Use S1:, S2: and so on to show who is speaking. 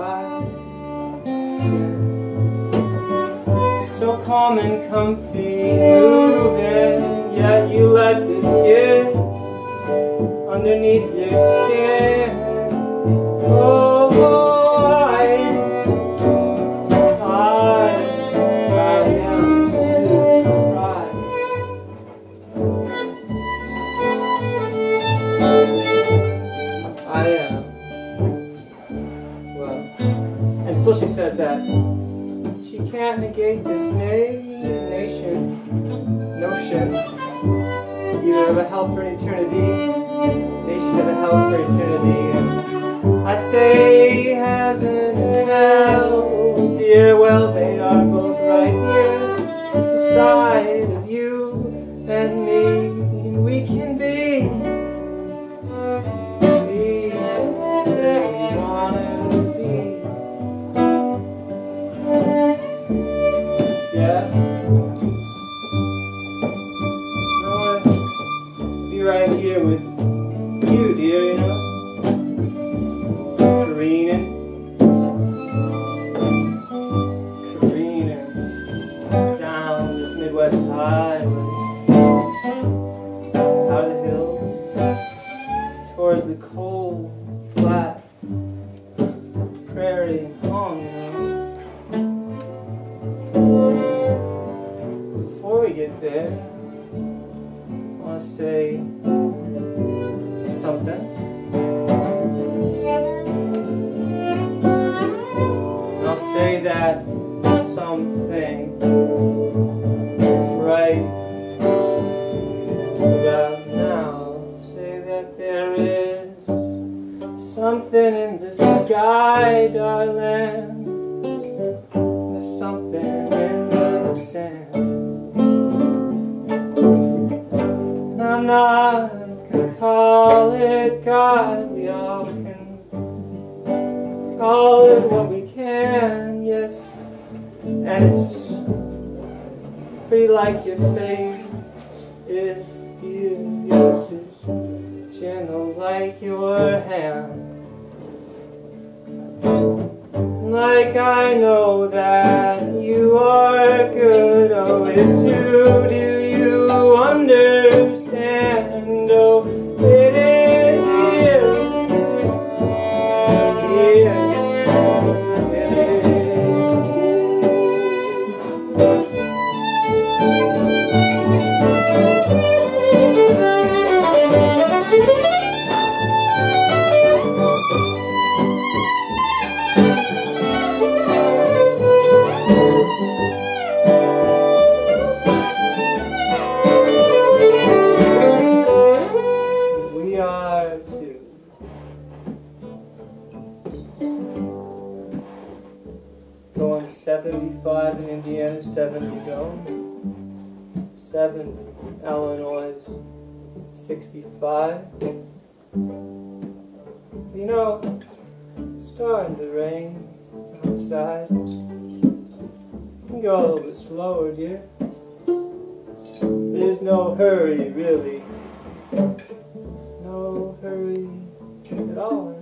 S1: rise. You're so calm and comfy, moving, yet you let this get underneath your skin. Oh, I am surprised. I am. Well, and still she says that she can't negate this notion either of a hell for an eternity, nation of a hell for eternity. And I say heaven and hell, dear, well they are both right here beside of you and me, and we can be where we wanna be. Yeah, I wanna be right here with you, dear, you know, careening down this Midwest highway, out of the hills, towards the cold, flat prairie and home, you know. Before we get there, I want to say something. I'll say that something right about now. I'll say that there is something in the sky, darling. There's something in the sand. And I'm not gonna call it God. We all can call it what we can, yes. And it's pretty like your faith is dear, yours is gentle like your hand. Like I know that you are good, oh, it's too, do you understand? Oh, it is here, here. Going 75 in Indiana, 70 zone, 7 Illinois, 65. You know, it's starting to rain outside. You can go a little bit slower, dear. There's no hurry, really. No hurry at all.